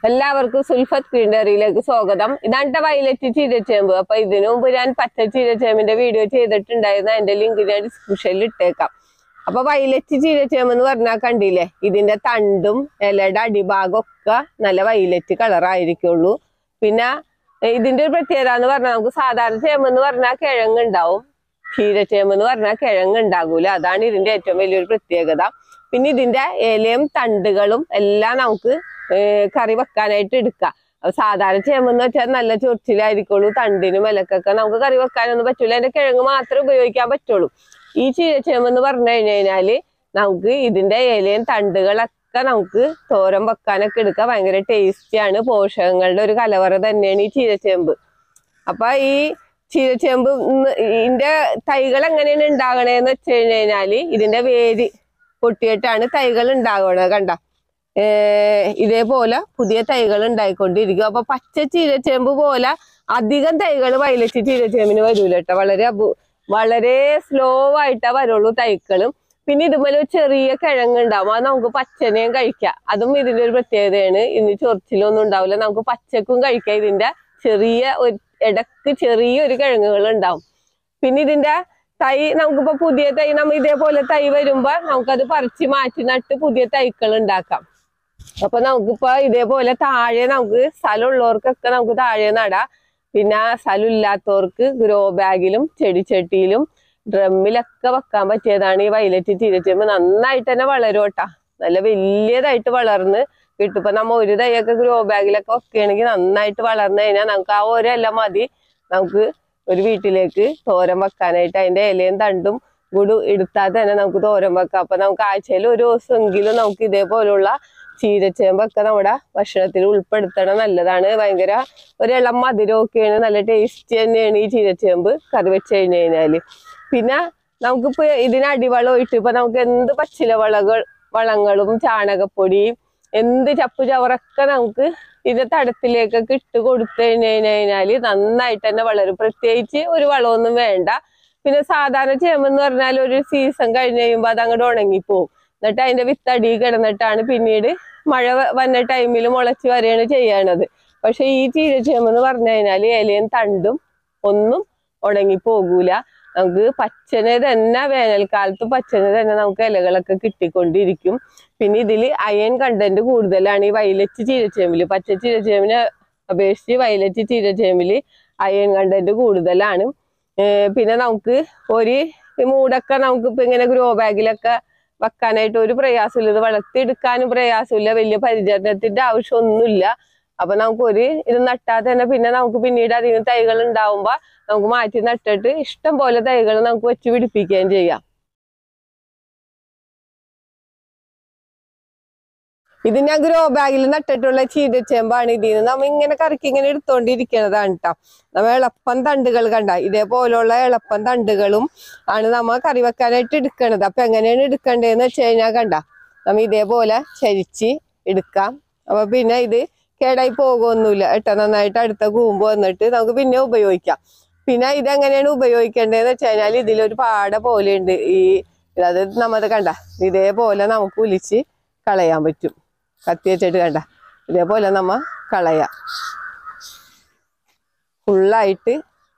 എല്ലാവർക്കും സുൽഫത്ത് ഗ്രീനറിയിലേക്ക് സ്വാഗതം. ഇതാണ് വയലറ്റ് ചീരച്ചേമ്പ്. അപ്പൊ ഇതിനു മുമ്പ് ഞാൻ പച്ച ചീരച്ചേമ്പിന്റെ വീഡിയോ ചെയ്തിട്ടുണ്ടായിരുന്നു. അതിന്റെ ലിങ്ക് ഞാൻ ഡിസ്ക്രിപ്ഷനിൽ ഇട്ടേക്കാം. അപ്പൊ വയലറ്റ് ചീരച്ചേമ്പ് എന്ന് പറഞ്ഞാൽ കണ്ടില്ലേ, ഇതിന്റെ തണ്ടും ഇലയുടെ അടിഭാഗം ഒക്കെ നല്ല വയലറ്റ് കളറായിരിക്കുള്ളൂ. പിന്നെ ഇതിന്റെ ഒരു പ്രത്യേകത എന്ന് പറഞ്ഞാൽ, നമുക്ക് സാധാരണ ചേമ്പ് എന്ന് പറഞ്ഞാൽ കിഴങ്ങുണ്ടാവും, ചീരച്ചേമ്പ് എന്ന് പറഞ്ഞാൽ കിഴങ്ങ് ഉണ്ടാകൂല. അതാണ് ഇതിന്റെ ഏറ്റവും വലിയൊരു പ്രത്യേകത. പിന്നെ ഇതിന്റെ ഇലയും തണ്ടുകളും എല്ലാം നമുക്ക് കറി വെക്കാനായിട്ട് എടുക്കാം. സാധാരണ ചേമ്പെന്ന് വെച്ചാൽ നല്ല ചൊറിച്ചിലായിരിക്കുള്ളൂ, തണ്ടിനും ഇലക്കൊക്കെ നമുക്ക് കറി വെക്കാനൊന്നും പറ്റൂല, അതിന്റെ കിഴങ്ങ് മാത്രമേ ഉപയോഗിക്കാൻ പറ്റുള്ളൂ. ഈ ചീരച്ചേമ്പെന്ന് പറഞ്ഞു കഴിഞ്ഞാല് നമുക്ക് ഇതിന്റെ ഇലയും തണ്ടുകളൊക്കെ നമുക്ക് തോരൻ വെക്കാനൊക്കെ എടുക്കാം. ഭയങ്കര ടേസ്റ്റിയാണ്, പോഷകങ്ങളുടെ ഒരു കലവറ തന്നെയാണ് ഈ ചീരച്ചേമ്പ്. അപ്പൊ ഈ ചീരച്ചേമ്പ് ഇതിന്റെ തൈകൾ എങ്ങനെയാണ് ഉണ്ടാകണേന്ന് വെച്ച് കഴിഞ്ഞാല്, ഇതിന്റെ വേര് പൊട്ടിയിട്ടാണ് തൈകൾ ഉണ്ടാകണത്. കണ്ട ഇതേപോലെ പുതിയ തൈകൾ ഉണ്ടായിക്കൊണ്ടിരിക്കും. അപ്പൊ പച്ച ചീരച്ചേമ്പ് പോലെ അധികം തൈകൾ വയലറ്റ് ചീരച്ചേമ്പിന് വരൂല കേട്ടോ. വളരെ സ്ലോ ആയിട്ടാ വരുള്ളൂ തൈക്കളും. പിന്നെ ഇതുപോലെ ചെറിയ കിഴങ്ങ് ഉണ്ടാവും, അത് നമുക്ക് പച്ചനെയും കഴിക്കാം. അതും ഇതിന്റെ ഒരു പ്രത്യേകതയാണ്. ഇന്ന് ചൊറിച്ചിലൊന്നും ഉണ്ടാവില്ല, നമുക്ക് പച്ചക്കും കഴിക്കാം. ഇതിന്റെ ഇടക്ക് ചെറിയൊരു കിഴങ്ങുകൾ ഉണ്ടാവും. പിന്നെ ഇതിന്റെ തൈ നമുക്കിപ്പോ പുതിയ തൈ നമ്മൾ ഇതേപോലെ തൈ വരുമ്പോ നമുക്കത് പറിച്ച് മാറ്റി നട്ട് പുതിയ തൈകൾ ഉണ്ടാക്കാം. അപ്പൊ നമുക്കിപ്പോ ഇതേപോലെ താഴെ നമുക്ക് സ്ഥലമുള്ളവർക്കൊക്കെ നമുക്ക് താഴെ നടാം. പിന്നെ സ്ഥലം ഇല്ലാത്തവർക്ക് ഗ്രോ ബാഗിലും ചെടിച്ചട്ടിയിലും ഡ്രമ്മിലൊക്കെ വെക്കാൻ പറ്റിയതാണ് ഈ വയലറ്റ് ചീരച്ചേമ്പ്. നന്നായിട്ട് തന്നെ വളരും കേട്ടാ, നല്ല വലിയതായിട്ട് വളർന്ന് കിട്ടും. ഇപ്പൊ നമ്മ ഒരു തൈയൊക്കെ ഗ്രോ ബാഗിലൊക്കെ വെക്കുകയാണെങ്കിൽ നന്നായിട്ട് വളർന്നു കഴിഞ്ഞാൽ നമുക്ക് ആ ഒരെല്ലാം മതി നമുക്ക് ഒരു വീട്ടിലേക്ക് തോരൻ വെക്കാനായിട്ട്. അതിന്റെ ഇലയും തണ്ടും കൂടി എടുത്താൽ തന്നെ നമുക്ക് തോരൻ വെക്കാം. അപ്പൊ നമുക്ക് ആഴ്ചയിൽ ഒരു ദിവസമെങ്കിലും നമുക്ക് ഇതേപോലുള്ള ചീരച്ചേമ്പൊക്കെ നമ്മുടെ ഭക്ഷണത്തിൽ ഉൾപ്പെടുത്തണം, നല്ലതാണ്. ഭയങ്കര ഒരിളം മധുരമൊക്കെയാണ്, നല്ല ടേസ്റ്റ് തന്നെയാണ് ഈ ചീരച്ചേമ്പ് കറി വെച്ച് കഴിഞ്ഞാല്. പിന്നെ നമുക്കിപ്പോ ഇതിന് അടിവളം ഇപ്പൊ നമുക്ക് എന്ത് പച്ചില വളങ്ങളും ചാണകപ്പൊടിയും എന്ത് ചപ്പു ചവറൊക്കെ നമുക്ക് ഇതിന്റെ തടത്തിലേക്കൊക്കെ ഇട്ട് കൊടുത്തു കഴിഞ്ഞാല് നന്നായിട്ട് തന്നെ വളരും. പ്രത്യേകിച്ച് ഒരു വളമൊന്നും വേണ്ട. പിന്നെ സാധാരണ ചേമ്പെന്ന് പറഞ്ഞാൽ ഒരു സീസൺ കഴിഞ്ഞ് കഴിയുമ്പോൾ അത് അങ്ങോട്ട് ഉണങ്ങിപ്പോവും. എന്നിട്ട് അതിന്റെ വിത്തടി കിടന്നിട്ടാണ് പിന്നീട് മഴ വന്ന ടൈമിൽ മുളച്ച് വരെയാണ് ചെയ്യണത്. പക്ഷെ ഈ ചീരച്ചേമ്പെന്ന് പറഞ്ഞു കഴിഞ്ഞാല് ഇലയും തണ്ടും ഒന്നും ഉണങ്ങിപ്പോകൂല. നമുക്ക് പച്ചനെ തന്നെ വേനൽക്കാലത്ത് പച്ചനെ തന്നെ നമുക്ക് ഇലകളൊക്കെ കിട്ടിക്കൊണ്ടിരിക്കും. പിന്നെ ഇതിൽ അയൺ കണ്ടന്റ് കൂടുതലാണ് ഈ വയലറ്റ് ചീരച്ചേമ്പില്. പച്ച ചീരച്ചേമ്പിനെ അപേക്ഷിച്ച് വയലറ്റ് ചീരച്ചേമ്പില് അയൺ കണ്ടന്റ് കൂടുതലാണ്. പിന്നെ നമുക്ക് ഒരു മൂടൊക്കെ നമുക്കിപ്പോ ഇങ്ങനെ ഗ്രോ ബാഗിലൊക്കെ വെക്കാനായിട്ട് ഒരു പ്രയാസമില്ല, ഇത് വളർത്തിയെടുക്കാനും പ്രയാസമില്ല, വലിയ പരിചരണത്തിന്റെ ആവശ്യമൊന്നുമില്ല. അപ്പൊ നമുക്ക് ഇത് നട്ടാൽ തന്നെ പിന്നെ നമുക്ക് പിന്നീട് അതിന് തൈകൾ ഉണ്ടാവുമ്പോ നമുക്ക് മാറ്റി നട്ടിട്ട് ഇഷ്ടം പോലെ തൈകൾ നമുക്ക് വെച്ച് പിടിപ്പിക്കുകയും ചെയ്യാം. ഇത് ഞാൻ ഗ്രോ ബാഗിൽ നട്ടിട്ടുള്ള ചീരച്ചേമ്പാണ്. ഇതിന് നമ്മ ഇങ്ങനെ കറിക്ക് ഇങ്ങനെ എടുത്തോണ്ടിരിക്കുന്നതാണ് കേട്ടോ. നമ്മ എളുപ്പം തണ്ടുകൾ കണ്ട ഇതേപോലുള്ള എളുപ്പം തണ്ടുകളും ആണ് നമ്മ കറി വെക്കാനായിട്ട് എടുക്കണത്. അപ്പൊ എങ്ങനെയാണ് എടുക്കേണ്ടതെന്ന് വെച്ച് കഴിഞ്ഞാൽ കണ്ട നമ്മ ഇതേപോലെ ചരിച്ച് എടുക്കാം. അപ്പൊ പിന്നെ ഇത് കേടായി പോകുമൊന്നുമില്ല കേട്ടോ. നന്നായിട്ട് അടുത്ത കൂമ്പ് വന്നിട്ട് നമുക്ക് പിന്നെ ഉപയോഗിക്കാം. പിന്നെ ഇതെങ്ങനെയാണ് ഉപയോഗിക്കേണ്ടതെന്ന് വെച്ച് കഴിഞ്ഞാൽ ഇതിലൊരു പാട പോലെ ഉണ്ട്. അത് നമ്മത് കണ്ട ഇതേപോലെ നമുക്ക് ഉലിച്ച് കളയാൻ പറ്റും. കത്തി വെച്ചിട്ട് കണ്ട ഇതേപോലെ നമ്മ കളയാം. ഫുള്ളായിട്ട്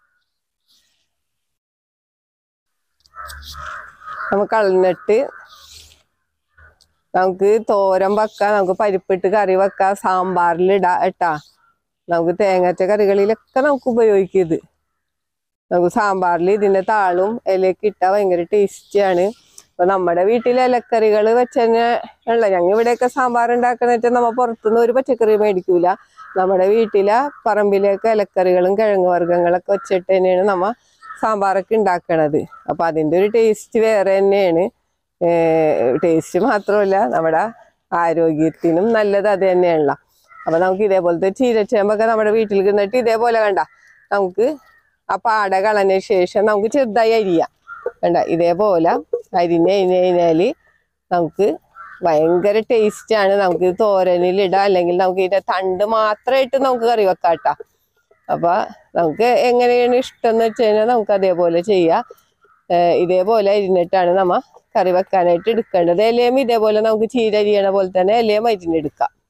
നമുക്ക് കളഞ്ഞിട്ട് നമുക്ക് തോരൻ വെക്കാം, നമുക്ക് പരിപ്പിട്ട് കറി വെക്കാം, സാമ്പാറിലിടാം കേട്ടാ. നമുക്ക് തേങ്ങച്ച കറികളിലൊക്കെ നമുക്ക് ഉപയോഗിക്കും ഇത്. നമുക്ക് സാമ്പാറിൽ ഇതിന്റെ താളും ഇലയൊക്കെ ഇട്ടാൽ ഭയങ്കര ടേസ്റ്റിയാണ്. അപ്പൊ നമ്മുടെ വീട്ടിലെ ഇലക്കറികൾ വെച്ച് തന്നെ ഉള്ള ഞങ്ങൾ ഇവിടെയൊക്കെ സാമ്പാർ ഉണ്ടാക്കുന്ന വെച്ചാൽ നമ്മ പുറത്തുനിന്ന് ഒരു പച്ചക്കറി മേടിക്കൂല. നമ്മുടെ വീട്ടിലെ പറമ്പിലേക്ക് ഇലക്കറികളും കിഴങ്ങ് വർഗ്ഗങ്ങളൊക്കെ വെച്ചിട്ട് തന്നെയാണ് നമ്മ സാമ്പാറൊക്കെ ഉണ്ടാക്കണത്. അപ്പൊ അതിന്റെ ഒരു ടേസ്റ്റ് വേറെ തന്നെയാണ്. ടേസ്റ്റ് മാത്രമല്ല നമ്മുടെ ആരോഗ്യത്തിനും നല്ലത് അത് തന്നെയാണല്ല. അപ്പൊ നമുക്ക് ഇതേപോലത്തെ ചീരച്ചേമ്പൊക്കെ നമ്മുടെ വീട്ടിൽ നിന്നിട്ട് ഇതേപോലെ കണ്ട നമുക്ക് ആ പാട കളഞ്ഞ ശേഷം നമുക്ക് ചെറുതായി അരിയാം. കണ്ട ഇതേപോലെ അരിഞ്ഞ് കഴിഞ്ഞാല് നമുക്ക് ഭയങ്കര ടേസ്റ്റാണ്. നമുക്ക് തോരനിലിടാം, അല്ലെങ്കിൽ നമുക്ക് ഇതിന്റെ തണ്ട് മാത്രമായിട്ട് നമുക്ക് കറി വെക്കാട്ടാ. അപ്പൊ നമുക്ക് എങ്ങനെയാണ് ഇഷ്ടം എന്ന് വെച്ച് കഴിഞ്ഞാൽ നമുക്ക് അതേപോലെ ചെയ്യാം. ഇതേപോലെ അരിഞ്ഞിട്ടാണ് നമ്മ കറി വെക്കാനായിട്ട് എടുക്കേണ്ടത്. ഇലയും ഇതേപോലെ നമുക്ക് ചീര അരിയണ പോലെ തന്നെ ഇലയും അരിഞ്ഞെടുക്കാം.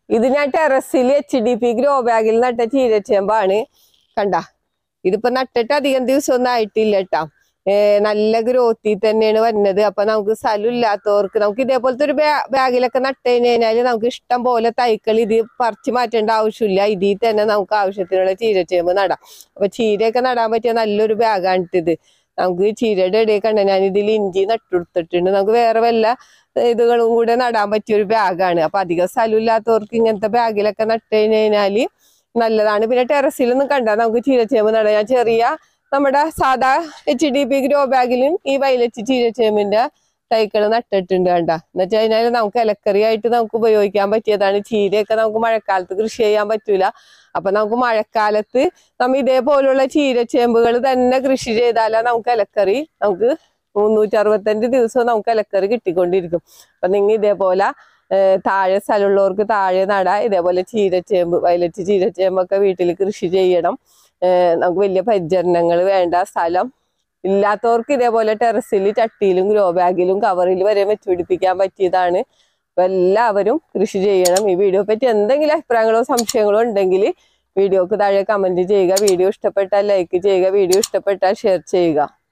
ഇത് ഞാൻ ടെറസിൽ HDP ഗ്രോ ബാഗിൽ നട്ട ചീരച്ചേമ്പാണ്. കണ്ട, ഇതിപ്പോ നട്ടിട്ട് അധികം ദിവസമൊന്നും ആയിട്ടില്ല കേട്ടാ. നല്ല ഗ്രോത്തിൽ തന്നെയാണ് വരുന്നത്. അപ്പൊ നമുക്ക് സ്ഥലം ഇല്ലാത്തവർക്ക് നമുക്ക് ഇതേപോലത്തെ ഒരു ബാഗിലൊക്കെ നട്ട് കഴിഞ്ഞാല് നമുക്ക് ഇഷ്ടം പോലെ തൈക്കൾ ഇത് പറിച്ചു മാറ്റേണ്ട ആവശ്യമില്ല. ഇതിൽ തന്നെ നമുക്ക് ആവശ്യത്തിനുള്ള ചീരച്ചേമ്പ് നടാം. അപ്പൊ ചീരയൊക്കെ നടാൻ പറ്റിയ നല്ലൊരു ബാഗാണിത്. നമുക്ക് ചീരയുടെ ഇടയിൽ കണ്ട ഞാൻ ഇതിൽ ഇഞ്ചി നട്ടുകൊടുത്തിട്ടുണ്ട്. നമുക്ക് വേറെ വല്ല ഇതുകളും കൂടെ നടാൻ പറ്റിയ ഒരു ബാഗാണ്. അപ്പൊ അധികം സ്ഥലം ഇല്ലാത്തവർക്ക് ഇങ്ങനത്തെ ബാഗിലൊക്കെ നട്ട് കഴിഞ്ഞാല് നല്ലതാണ്. പിന്നെ ടെറസിലൊന്നും കണ്ട നമുക്ക് ചീരച്ചേമ്പ് നടാം. ഞാൻ ചെറിയ നമ്മുടെ സാധാ HDP ഗ്രോ ബാഗിലും ഈ വയലറ്റ് ചീരച്ചേമ്പിന്റെ തൈകൾ നട്ടിട്ടുണ്ട്. കണ്ട എന്ന് വെച്ച് കഴിഞ്ഞാൽ നമുക്ക് ഇലക്കറി ആയിട്ട് നമുക്ക് ഉപയോഗിക്കാൻ പറ്റിയതാണ്. ചീരയൊക്കെ നമുക്ക് മഴക്കാലത്ത് കൃഷി ചെയ്യാൻ പറ്റൂല. അപ്പൊ നമുക്ക് മഴക്കാലത്ത് നമ്മ ഇതേപോലുള്ള ചീരച്ചേമ്പുകൾ തന്നെ കൃഷി ചെയ്താലാ നമുക്ക് ഇലക്കറി നമുക്ക് 365 ദിവസവും നമുക്ക് ഇലക്കറി കിട്ടിക്കൊണ്ടിരിക്കും. അപ്പൊ നിങ്ങൾ ഇതേപോലെ താഴെ സ്ഥലമുള്ളവർക്ക് താഴെ നടാം. ഇതേപോലെ ചീരച്ചേമ്പ് വയലറ്റ് ചീരച്ചേമ്പൊക്കെ വീട്ടിൽ കൃഷി ചെയ്യണം. നമുക്ക് വലിയ പരിചരണങ്ങൾ വേണ്ട. സ്ഥലം ഇല്ലാത്തവർക്ക് ഇതേപോലെ ടെറസിൽ ചട്ടിയിലും ഗ്രോ ബാഗിലും കവറിൽ വരെ വെച്ചുപിടിപ്പിക്കാൻ പറ്റിയതാണ്. അപ്പൊ എല്ലാവരും കൃഷി ചെയ്യണം. ഈ വീഡിയോ പറ്റി എന്തെങ്കിലും അഭിപ്രായങ്ങളോ സംശയങ്ങളോ ഉണ്ടെങ്കിൽ വീഡിയോക്ക് താഴെ കമന്റ് ചെയ്യുക. വീഡിയോ ഇഷ്ടപ്പെട്ടാൽ ലൈക്ക് ചെയ്യുക. വീഡിയോ ഇഷ്ടപ്പെട്ടാൽ ഷെയർ ചെയ്യുക.